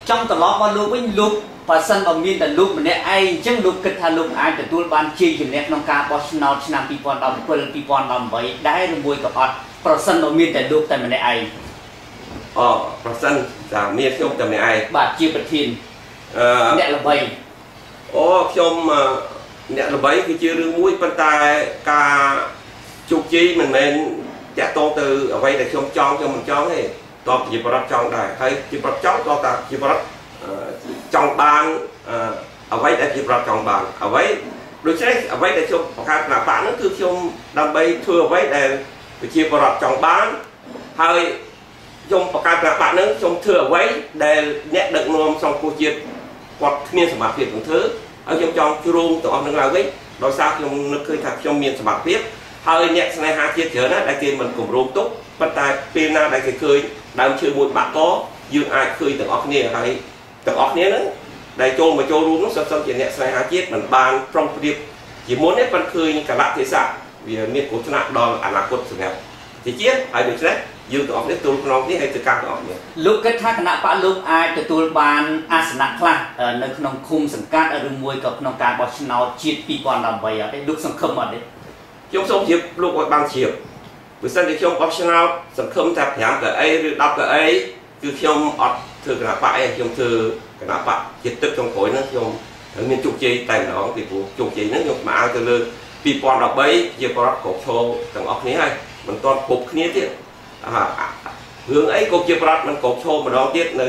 trong tờ lót vào lúc với lúc và sân vào miền tận lúc mà nè ai chẳng lúc kết thúc lúc ai từ tuổi ban chi chừng nè nông ca bó nào năm pi pon đầm quên pi pon đầm vậy đái rồi mùi cọt và sân vào miền tận lúc tại mà nè ai và sân là miền trong tại mà ai bà chia bật thiên nè là vậy trong nè là vậy thì chưa được mũi bàn tay ca chụp chi mình chả to từ ở đây để trong cho mình cho này to chỉ bảo trong này hay chỉ bảo trong to ta chỉ bảo trong bàn ở đây để chỉ bảo trong bàn ở đây đối với ở đây để cho các bạn nó cứ trong đam bay thưa ở đây để chỉ bảo trong bàn hay trong các bạn nó trong thưa ở đây để nhẹ đựng nôm trong cuộc chiến hoặc miền sản phẩm của thứ ở trong chuông tụi ông đang làm đấy đối sao trong nó khơi thật trong miền sản phẩm viết hơi nhẹ này hai chiếc chở đó đại kia mình cùng rôm tốt bắt tay pin na đại kia khơi đang chơi một bạn có dương ai khơi từng óc nè hay từng óc nè nữa đại trôn mà trôn luôn nó sắp chỉ nhẹ này hai chiếc mình bàn trong điệp chỉ muốn hết văn khơi như cả bạn thế sao vì miền của chúng ta đo là cột sự nghiệp thì chiếc hay được đấy dương từng óc đấy tôi nói tí hay từ cao óc nhỉ lúc kết thúc nãy bạn lúc ai từ tôi bàn asana class nơiក្នុងឃុំសង្កាត់ឬមួយក៏ក្នុងការបោះឆ្នោតជាតិ2018អត់ទេលោកសង្ឃឹមអត់ទេខ្ញុំសូមជម្រាបលោកឲ្យបានជ្រាបបើសិនជាខ្ញុំបោះឆ្នោតសង្ឃឹមថា5កៅអីឬ10កៅអីគឺខ្ញុំអត់ធ្វើគណៈបកឯងខ្ញុំធ្វើគណៈបកជាតិទឹកtrongក្រោយហ្នឹងខ្ញុំត្រូវមានជោគជ័យតែម្ដងពីព្រោះជោគជ័យហ្នឹងខ្ញុំមកឲ្យទៅលើ2013ជាបរិបទគ្រប់ឈរទាំងអស់គ្នាហើយមិនទាន់គ្រប់គ្នាទៀតរឿងអីក៏ជាបរិបទមិនគ្រប់ឈរម្ដងទៀតនៅ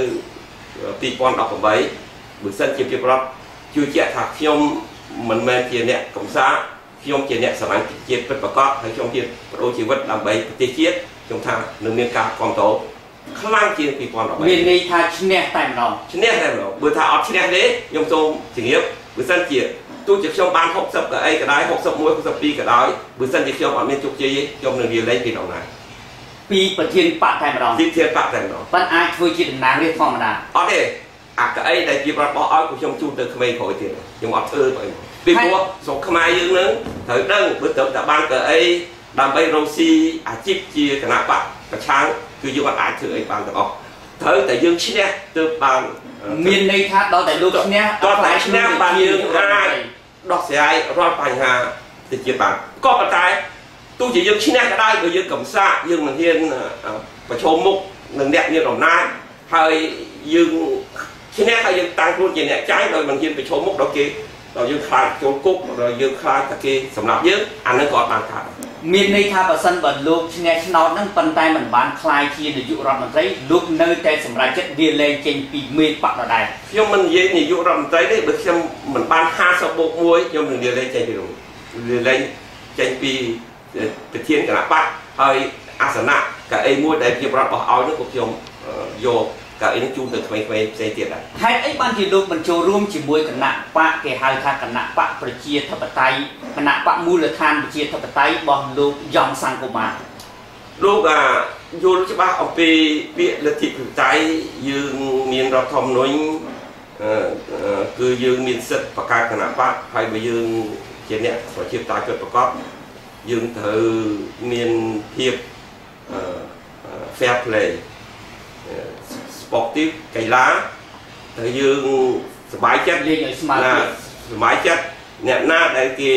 2018បើសិនជាបរិបទជឿជាក់ថាខ្ញុំមិនមែនជាអ្នកកំសាខ្ញុំជាអ្នកស្រឡាញ់ជាតិពិតប្រាកដហើយខ្ញុំជាបដូរជីវិតដើម្បីប្រទេសជាតិខ្ញុំថានឹងមានការគ្រប់គ្រងខ្លាំងជាង2013 មានន័យថាឈ្នះតែម្ដងឈ្នះតែម្ដងបើថាអត់ឈ្នះទេខ្ញុំសូមជំរាបបើសិនជាទោះជាខ្ញុំបាន60ក៏អីក៏ដោយ61 62ក៏ដោយបើសិនជាខ្ញុំអត់មានជោគជ័យទេខ្ញុំនឹងរៀនលេងពីដំណាពីប្រធានបកតែម្ដងពីប្រធានបកតែម្ដងប៉ុន្តែអាចធ្វើជាតំណាងរាស្ត្រធម្មតាអត់ទេអាកៅអីដែលជាប្រដ្ឋបោះឲ្យខ្ញុំជូនទៅក្មេងក្រោយទៀតខ្ញុំអត់ធ្វើបើពីព្រោះស្រុកខ្មែរយើងនឹងត្រូវដឹងបើទៅតែបានកៅអីដើម្បីរកស៊ីអាជីពជាគណៈបកប្រឆាំងគឺយើងអត់អាចធ្វើអីបានទាំងអស់ត្រូវតែយើងឈ្នះទើបបានមានន័យថាដល់តែលោកឈ្នះដល់តែឈ្នះបានយើងអាចដោះស្រាយរាល់បញ្ហាទៅជាបានក៏ប៉ុន្តែទោះជាយើងឈ្នះក៏ដោយបើយើងកំសាកយើងមិនហ៊ានប្រឈមមុខនឹងអ្នកមានអំណាចហើយយើងឈ្នះហើយយើងតាំងខ្លួនជាអ្នកចាញ់ដោយមិនហ៊ានប្រឈមមុខដល់គេដល់យើងខ្លាចចូលគុកដល់យើងខ្លាចតែគេសម្រាប់យើងអានឹងក៏អត់បានថាមានន័យថាបើសិនបើលោកឈ្នះឆ្នោតហ្នឹងប៉ុន្តែមិនបានខ្លាយជានាយករដ្ឋមន្ត្រីលោកនៅតែសម្រេចចិត្តវាលែងចេញពីមេបកដដែលខ្ញុំមិននិយាយនាយករដ្ឋមន្ត្រីទេបើខ្ញុំមិនបាន50+1ខ្ញុំនឹងវាលែងចេញពីនោះវាលែងចេញពីប្រធានគណៈបកហើយអាសនៈកៅអីមួយដែលជាប្រដ្ឋបោះឲ្យនោះក៏ខ្ញុំយកកៅអីនឹងជូនទៅក្មេងៗផ្សេងទៀតដែរហេតុអីបានជាលោកបញ្ចូលរួមជាមួយគណៈបកគេហៅថាគណៈបកប្រជាធិបតេយ្យគណៈបកមូលដ្ឋានប្រជាធិបតេយ្យរបស់លោកយ៉ងសង្គមាលោកយល់ច្បាស់អំពីពាក្យលទ្ធិប្រជាធិបតេយ្យយើងមានរដ្ឋធម្មនុញ្ញគឺយើងមានសិទ្ធិបង្កើតគណៈបកហើយបើយើងជាអ្នកប្រជាធិបតេយ្យពិតប្រាកដយើងត្រូវមានភាព fair play sportive កីឡាហើយយើងសប្បាយចិត្តលេងឲ្យស្មើភាពសប្បាយចិត្តអ្នកណាដែលគេ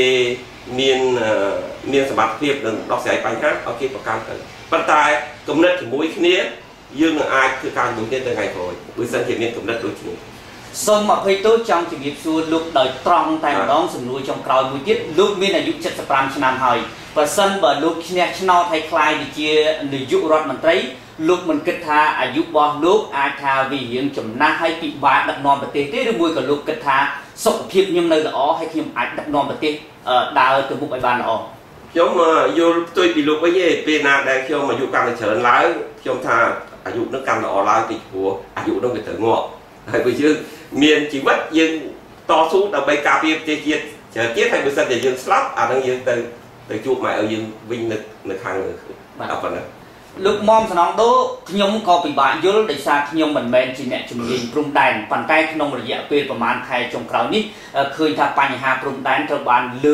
មានសមត្ថភាពនឹងដោះស្រាយបញ្ហាឲ្យគេប្រកាន់ទៅប៉ុន្តែគំនិតជាមួយគ្នាយើងនឹងអាចធ្វើការជាមួយគ្នាទៅថ្ងៃក្រោយបើសិនជាមានគំនិតដូចគ្នាសូមអភ័យទោសចង់ជំរាបសួរលោកដោយត្រង់តែម្ដងសំណួរចុងក្រោយមួយទៀតលោកមានអាយុ75ឆ្នាំហើយបើសិនបើលោកឈ្នះឆ្នោតឲ្យក្លាយទៅជានាយករដ្ឋមន្ត្រីលោកមិនគិតថាអាយុរបស់លោកអាចថាវារៀងចំណាស់ឲ្យពិបាកដឹកនាំប្រទេសទេឬមួយក៏លោកគិតថាសុខភាពខ្ញុំនៅល្អហើយខ្ញុំអាចដឹកនាំប្រទេសដើរទៅមុខឲ្យបានល្អខ្ញុំយល់ផ្ទុយពីលោកវិញទេពេលណាដែលខ្ញុំអាយុកាន់តែច្រើនឡើងខ្ញុំថាអាយុនឹងកាន់តែល្អឡើងពីព្រោះអាយុនឹងវាត្រូវងាប់ហើយបើយើងមានជីវិតយើងតស៊ូដើម្បីការពារប្រទេសជាតិច្រើនទៀតហើយបើសិនជាយើងស្លាប់អានឹងយើងទៅជួបម៉ែឲ្យយើងវិញនៅខាងលើបាទប៉ុណ្ណឹងលោកមុំសំណងដូខ្ញុំក៏ពិបាកយល់ដោយសារខ្ញុំមិនមែនជាអ្នកជំនាញព្រំដែនប៉ុន្តែក្នុងរយៈពេលប្រហែលខែចុងក្រោយនេះឃើញថាបញ្ហាព្រំដែនត្រូវបានលើក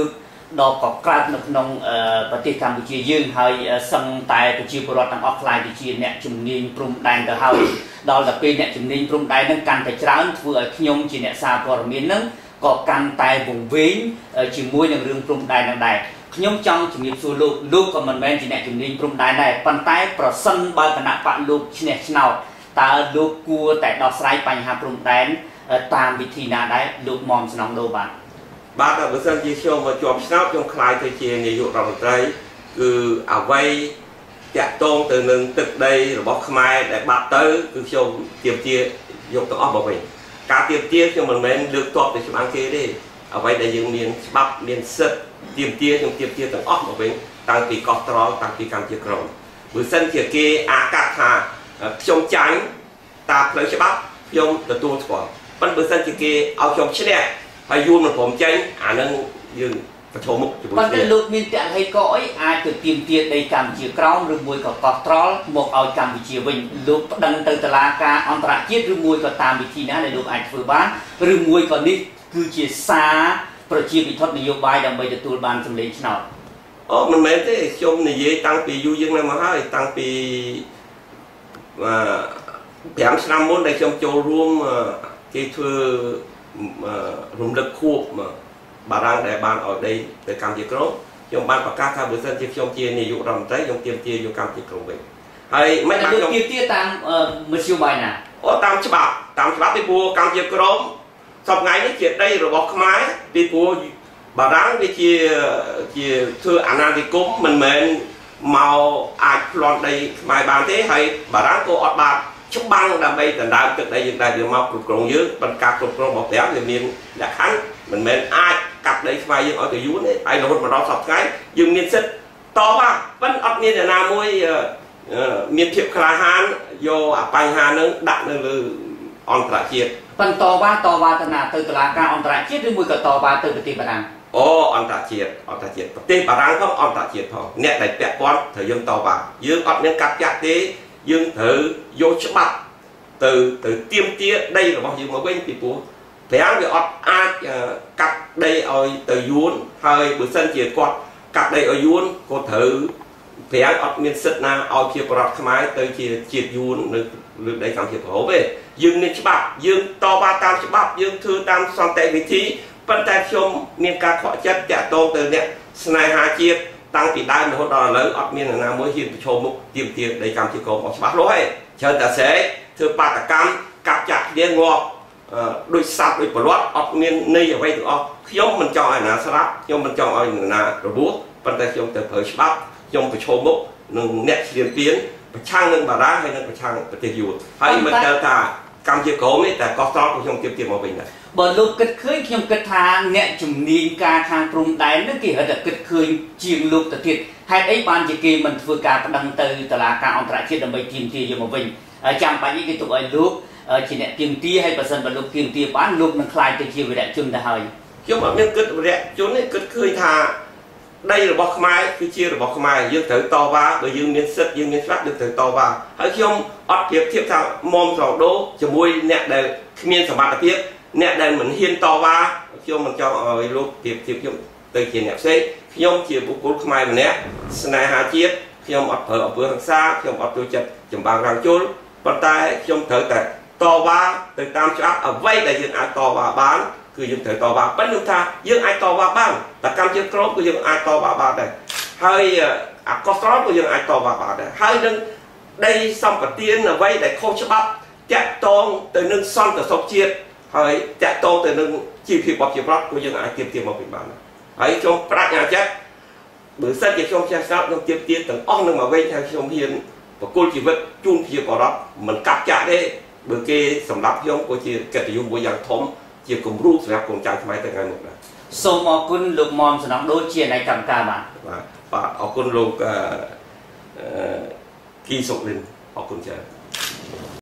đo có cát được nôngประเทศ Campuchia យើងហើយសឹងតែប្រជាពលរដ្ឋទាំងអស់ខ្លាយទៅជាអ្នកជំនាញព្រំដែនទៅហើយដល់តែពេលអ្នកជំនាញព្រំដែននឹងកាន់តែច្រើនធ្វើឲ្យខ្ញុំជាអ្នកសារព័ត៌មាននឹងក៏កាន់តែវង្វេងជាមួយនឹងរឿងព្រំដែននឹងដែរខ្ញុំចង់ជំរាបសួរលោកក៏មិនមែនជាអ្នកជំនាញព្រំដែនដែរប៉ុន្តែប្រសិនបើគណៈបកលោកឈ្នះឆ្នោតតើលោកគួរតែដោះស្រាយបញ្ហាព្រំដែនតាមវិធីណាដែរលោកមុំសំណងដូបាទបាទបើសិនជាខ្ញុំមកជាប់ឆ្នោតខ្ញុំខ្លាយទៅជានាយករដ្ឋមន្ត្រីគឺអ្វីតាក់ទងទៅនឹងទឹកដីរបស់ខ្មែរដែលបាត់ទៅគឺខ្ញុំទាមទារយកទៅអស់មកវិញការទាមទារខ្ញុំមិនមែនលើកតបទៅច្បាំងគេទេអ្វីដែលយើងមានច្បាប់មានសិទ្ធិទាមទារខ្ញុំទាមទារទាំងអស់មកវិញតាំងពីកោះត្រល់តាំងពីកម្ពុជាក្រមបើសិនជាគេអាកាសថាខ្ញុំចាញ់តាមផ្លូវច្បាប់ខ្ញុំទទួលស្គាល់ប៉ុន្តែបើសិនជាគេឲ្យខ្ញុំឈ្នះហើយយួនមិនព្រមចេញអានឹងយើងប្រឈមមុខជាមួយប៉ុន្តែលោកមានតហេតុក៏អីអាចទៅទាមទារដីកម្ពុជាក្រោមឬមួយក៏កោះត្រល់មកឲ្យកម្ពុជាវិញលោកប្តឹងទៅតុលាការអន្តរជាតិឬមួយក៏តាមវិធីណាដែលលោកអាចធ្វើបានឬមួយក៏នេះគឺជាសារប្រជាពិធដ្ឋនយោបាយដើម្បីទទួលបានសម្លេងឆ្នោតអូមិនមែនទេខ្ញុំនិយាយតាំងពីយូរយើងនៅមកហើយតាំងពី5ឆ្នាំមុនដែលខ្ញុំចូលរួមគេធ្វើរំលឹកខួបបារាំងដែលបានឲ្យដីទៅកម្ពុជាក្រមខ្ញុំបានប្រកាសថាបើសិនជាខ្ញុំជានាយករដ្ឋមន្ត្រីខ្ញុំទាមទារយកកម្ពុជាក្រមវិញហើយមិនបានខ្ញុំទាមទារតាមមធ្យោបាយណាអូតាមច្បាប់ពីព្រោះកម្ពុជាក្រមសប្តាហ៍នេះជាដីរបស់ខ្មែរពីព្រោះបារាំងវាជាធ្វើអាណានិគមមិនមែនមកអាចប្លន់ដីខ្មែរបានទេហើយបារាំងក៏អត់បានច្បាំងដើម្បីដណ្ដើមទឹកដីយើងដែរវាមកគ្រប់គ្រងយើងប៉ុន្តែការគ្រប់គ្រងរបស់ប្រាំវាមានលក្ខខណ្ឌមិនមែនអាចកាប់ដីខ្មែរយើងឲ្យទៅយួនទេហើយរហូតមកដល់សប្តាហ៍យើងមានសិទ្ធិតបប៉ុន្តែអត់មានអ្នកណាមួយមានភាពក្លាហានយកអាបញ្ហានឹងដាក់នៅលើអន្តរជាតិប៉ុន្តែតវ៉ាទៅណាទៅតុលាការអន្តរជាតិឬមួយក៏តវ៉ាទៅប្រទេសបារាំងអូអន្តរជាតិប្រទេសបារាំងផងអន្តរជាតិផងអ្នកដែលពាក់ព័ន្ធត្រូវយើងតវ៉ាយើងអត់មានកាត់ចាក់ទេយើងត្រូវយកច្បាប់ទៅទាមទារដីរបស់យើងមកវិញពីព្រោះប្រាំងវាអត់អាចកាត់ដីឲ្យទៅយួនហើយបើសិនជាគាត់កាត់ដីឲ្យយួនក៏ត្រូវប្រាំងអត់មានសិទ្ធិណាឲ្យជាប្រដ្ឋខ្មែរទៅជាជាតិយួននៅលើដីកម្ពុជាក្រហមទេយើងមានច្បាប់យើងតវ៉ាតាមច្បាប់យើងធ្វើតាមសន្តិវិធីប៉ុន្តែខ្ញុំមានការខកចិត្តតាក់ទងទៅអ្នកស្នេហាជាតិតាំងពីដើមរហូតដល់ឥឡូវអត់មាននរណាមួយហ៊ានប្រឈមមុខទាមទារដីកម្ពុជាក្រហមអត់ច្បាស់លាស់ទេច្រើនតែស្រែកធ្វើបាតកម្មកាប់ចាក់គ្នាងាប់ដូចសត្វដូចប្រឡាត់អត់មានន័យអ្វីទាំងអស់ខ្ញុំមិនចង់ឲ្យណាស្រាប់ខ្ញុំមិនចង់ឲ្យណារបួសប៉ុន្តែខ្ញុំទៅប្រើច្បាប់ខ្ញុំប្រឈមមុខនឹងអ្នកឈ្លានពានប្រឆាំងនឹងបារាំងហើយនឹងប្រឆាំងប្រទេសយួនហើយមិនទៅថាកម្ពុជាក្រហមទេតែកោះត្រល់ខ្ញុំទាមទារមកវិញដែរបើលោកគិតឃើញខ្ញុំគិតថាអ្នកជំនាញការខាងព្រំដែននឹងគេហៅថាគិតឃើញជាងលោកទៅទៀតហេតុអីបានជាគេមិនធ្វើការប្តឹងទៅតុលាការអន្តរជាតិដើម្បីទាមទារយកមកវិញចាំបាច់នេះគេទុកឲ្យលោកជាអ្នកទាមទារហើយបើសិនបើលោកទាមទារបានលោកនឹងខ្លាយទៅជាវីរៈជនទៅហើយខ្ញុំអត់មានគិតវីរៈជនទេគិតឃើញថាដីរបស់ខ្មែរគឺជារបស់ខ្មែរយើងត្រូវតវ៉ាបើយើងមានសិទ្ធិយើងមានច្បាប់យើងត្រូវតវ៉ាហើយខ្ញុំអត់ប្រៀបធៀបថាមុំស្រោដូជាមួយអ្នកដែលគ្មានសមត្ថភាពអ្នកដែលមិនហ៊ានតវ៉ាខ្ញុំមិនចង់ឲ្យលោកប្រៀបធៀបខ្ញុំទៅជាអ្នកផ្សេងខ្ញុំជាបុគ្គលខ្មែរម្នាក់ស្នេហាជាតិខ្ញុំអត់ប្រើអំពើហិង្សាខ្ញុំអត់ចូលចិត្តចម្បាំងរាំងជលប៉ុន្តែខ្ញុំត្រូវតែតវ៉ាទៅតាមច្បាប់អ្វីដែលយើងអាចតវ៉ាបានគឺយើងត្រូវតវ៉ាប៉ុន្តែថាយើងអាចតវ៉ាបានតែកម្ពុជាក្រមក៏យើងអាចតវ៉ាបានដែរហើយអាកោះត្រល់ក៏យើងអាចតវ៉ាបានដែរហើយនឹងដីសម្បត្តិអ្វីដែលខុសច្បាប់តាក់ទងទៅនឹងសន្តិសុខជាតិហើយតាក់ទងទៅនឹងជីវភាពរបស់ប្រជាប្រដ្ឋក៏យើងអាចទាមទារមកវិញបានហើយខ្ញុំប្រាជ្ញាចិត្តបើសិនជាខ្ញុំចេះស្ដាប់ខ្ញុំទាមទារទាំងអស់នឹងមកវិញហើយខ្ញុំហ៊ានបកគលជីវិតជូនប្រជាពលរដ្ឋមិនកាប់ចាក់ទេបើគេសម្រាប់ខ្ញុំក៏ជាកិត្តិយសមួយយ៉ាងធំជាគំរូសម្រាប់កូនចៅខ្មែរទៅថ្ងៃមុខដែរសូមអរគុណលោកមុំសំណងដូជានៃកម្មការបាទអរគុណលោកគីសុកលិនអរគុណច្រើន